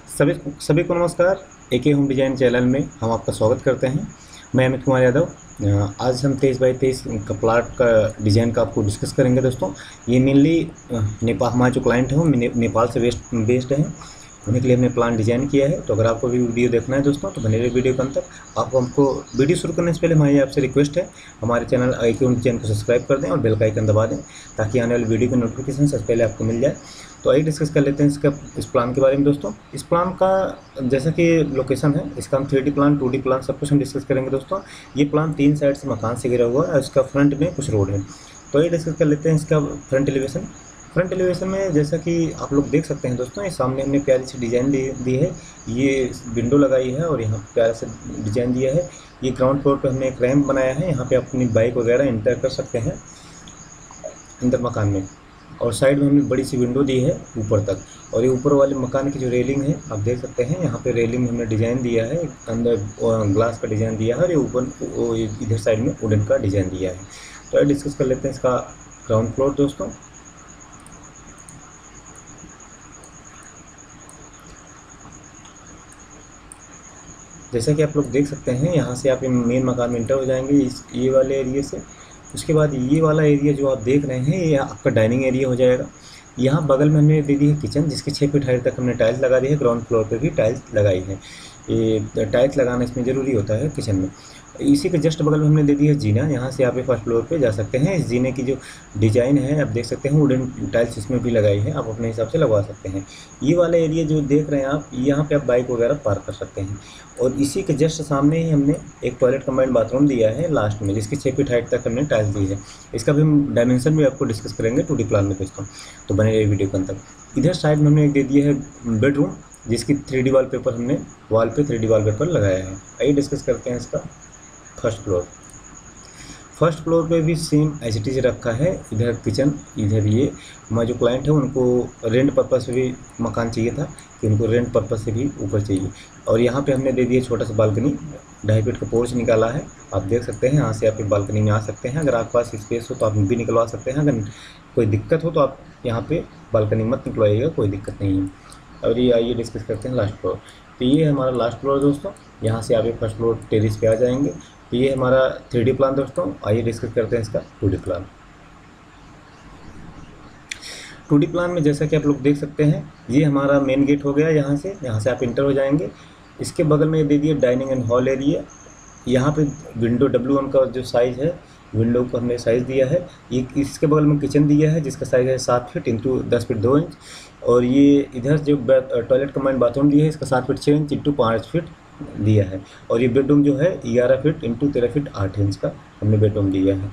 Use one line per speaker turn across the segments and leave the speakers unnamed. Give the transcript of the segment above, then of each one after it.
सभी सभी को नमस्कार। एके होम डिज़ाइन चैनल में हम आपका स्वागत करते हैं। मैं अमित कुमार यादव। आज हम 23 बाई 23 का प्लाट का डिज़ाइन का आपको डिस्कस करेंगे दोस्तों। ये मेनली नेपाल, हमारे जो क्लाइंट हैं वो नेपाल से बेस्ड हैं। उन्हीं के लिए हमने प्लान डिज़ाइन किया है। तो अगर आपको भी वीडियो देखना है दोस्तों तो बने रहिए वीडियो के अंत तक। हमको वीडियो शुरू करने से पहले हमारी आपसे रिक्वेस्ट है, हमारे चैनल एके होम डिज़ाइन को सब्सक्राइब कर दें और बेल का आइकन दबा दें ताकि आने वाली वीडियो की नोटिफिकेशन सबसे पहले आपको मिल जाए। तो आइए डिस्कस कर लेते हैं इस प्लान के बारे में दोस्तों। इस प्लान का जैसा कि लोकेशन है, इसका हम 3D प्लान 2D प्लान सब कुछ हम डिस्कस करेंगे दोस्तों। ये प्लान 3 साइड से मकान से घिरा हुआ है और इसका फ्रंट में कुछ रोड है। तो ये डिस्कस कर लेते हैं इसका फ्रंट एलिवेशन। फ्रंट एलिवेशन में जैसा कि आप लोग देख सकते हैं दोस्तों, ये सामने हमने प्यारी सी डिज़ाइन दी है। ये विंडो लगाई है और यहाँ प्यारा सा डिज़ाइन दिया है। ये ग्राउंड फ्लोर पे हमने एक रैम्प बनाया है, यहाँ पे अपनी बाइक वगैरह इंटर कर सकते हैं अंदर मकान में। और साइड में हमने बड़ी सी विंडो दी है ऊपर तक। और ये ऊपर वाले मकान की जो रेलिंग है आप देख सकते हैं, यहाँ पे रेलिंग में हमने डिज़ाइन दिया है, अंदर ग्लास का डिज़ाइन दिया है और ये ऊपर इधर साइड में वुडन का डिज़ाइन दिया है। तो ये डिस्कस कर लेते हैं इसका ग्राउंड फ्लोर दोस्तों। जैसा कि आप लोग देख सकते हैं, यहाँ से आप मेन मकान में इंटर हो जाएंगे ये वाले एरिया से। उसके बाद ये वाला एरिया जो आप देख रहे हैं ये आपका डाइनिंग एरिया हो जाएगा। यहाँ बगल में हमने दे दी है किचन, जिसकी 6 फीट हाइट तक हमने टाइल्स लगा दी है। ग्राउंड फ्लोर पे भी टाइल्स लगाई है। ये टाइल्स लगाना इसमें ज़रूरी होता है किचन में। इसी के जस्ट बगल में हमने दे दी है जीना। यहाँ से आप फर्स्ट फ्लोर पे जा सकते हैं। इस जीने की जो डिज़ाइन है आप देख सकते हैं, वुडन टाइल्स इसमें भी लगाई है, आप अपने हिसाब से लगवा सकते हैं। ये वाला एरिया जो देख रहे हैं आप, यहाँ पे आप बाइक वगैरह पार्क कर सकते हैं। और इसी के जस्ट सामने ही हमने एक टॉयलेट कंबाइंड बाथरूम दिया है लास्ट में, जिसकी 6 फीट हाइट तक हमने टाइल्स दी है। इसका भी हम डायमेंशन भी आपको डिस्कस करेंगे 2D प्लान में दोस्तों। तो बने रहिए वीडियो के अंत तक। इधर साइड में हमने एक दे दिया है बेडरूम, जिसकी 3D वॉलपेपर हमने वॉल पे 3D वॉलपेपर लगाया है। आइए डिस्कस करते हैं इसका फर्स्ट फ्लोर पे भी सेम एज इट इज़ रखा है। इधर किचन, इधर ये हमारे जो क्लाइंट है उनको रेंट पर्पस से भी मकान चाहिए था कि उनको रेंट पर्पस से भी ऊपर चाहिए। और यहाँ पे हमने दे दिया छोटा सा बालकनी, 2.5 फीट का पोर्च निकाला है, आप देख सकते हैं। यहाँ से आप बालकनी में आ सकते हैं। अगर आपके पास स्पेस हो तो आप भी निकलवा सकते हैं। अगर कोई दिक्कत हो तो आप यहाँ पे बालकनी मत निकलवाइएगा, कोई दिक्कत नहीं है। और ये आइए डिस्कस करते हैं लास्ट फ्लोर। तो ये हमारा लास्ट फ्लोर दोस्तों। यहाँ से आप फर्स्ट फ्लोर टेरेस पे आ जाएंगे। तो ये हमारा 3D प्लान दोस्तों। आइए डिस्कस करते हैं इसका 2D प्लान। 2D प्लान में जैसा कि आप लोग देख सकते हैं, ये हमारा मेन गेट हो गया। यहाँ से आप इंटर हो जाएंगे। इसके बगल में दे दिए डाइनिंग एंड हॉल एरिया। यहाँ पे विंडो W1 का जो साइज़ है, विंडो को हमने साइज़ दिया है। ये इसके बगल में किचन दिया है, जिसका साइज़ है 7 फीट इंटू 10 फीट 2 इंच। और ये इधर जो टॉयलेट कंबाइंड बाथरूम दिया है, इसका 7 फीट 6 इंच इंटू 5 फीट दिया है। और ये बेडरूम जो है 11 फीट इंटू 13 फीट 8 इंच का हमने बेडरूम दिया है।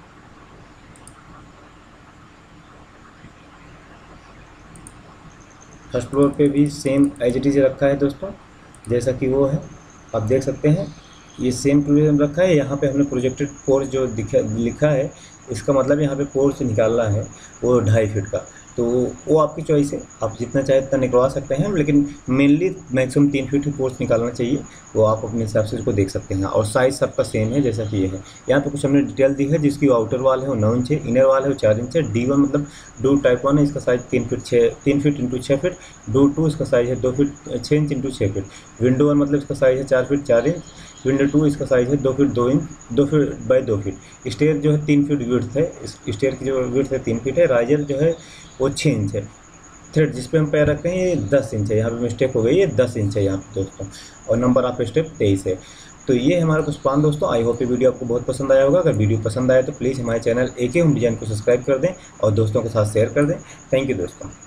फर्स्ट फ्लोर पे भी सेम एज इट इज़ रखा है दोस्तों, जैसा कि वो है आप देख सकते हैं। ये सेम प्रोविजन रखा है। यहाँ पे हमने प्रोजेक्टेड पोर्च जो लिखा है, इसका मतलब यहाँ पे पोर्च निकालना है वो 2.5 फीट का। तो वो आपकी चॉइस है, आप जितना चाहे उतना निकलवा सकते हैं, लेकिन मेनली मैक्सिमम 3 फीट की पोर्च निकालना चाहिए। वो आप अपने हिसाब से इसको देख सकते हैं। और साइज़ सबका सेम है जैसा कि ये है। यहाँ पे कुछ हमने डिटेल दी है, जिसकी आउटर वाल है वो 9 इंच है, इनर वाल है वो 4 इंच है। D1 मतलब डू टाइप 1 है, इसका साइज़ 3 फीट इंटू 6 फीट। डू 2 इसका साइज़ है 2 feet 6 inch into 6 feet. Window 1 मतलब इसका साइज़ है 4 फीट 4 इंच। विंडो 2 इसका साइज़ है 2 feet 2 inch 2 feet by 2 feet. Stair जो है 3 फीट विड्थ है, स्टेयर की जो विड्थ है 3 फीट है। राइजर जो है वो 6 इंच है। थ्रेड जिस पे हम पैर रखते हैं ये 10 इंच है। यहाँ पे मिस्टेक हो गई, ये 10 इंच है यहाँ पे दोस्तों। और नंबर ऑफ स्टेप 23 है। तो ये हमारा कुछ प्लान दोस्तों। आई होप ये वीडियो आपको बहुत पसंद आया होगा। अगर वीडियो पसंद आया तो प्लीज़ हमारे चैनल एके होम डिज़ाइन को सब्सक्राइब कर दें और दोस्तों के साथ शेयर कर दें। थैंक यू दोस्तों।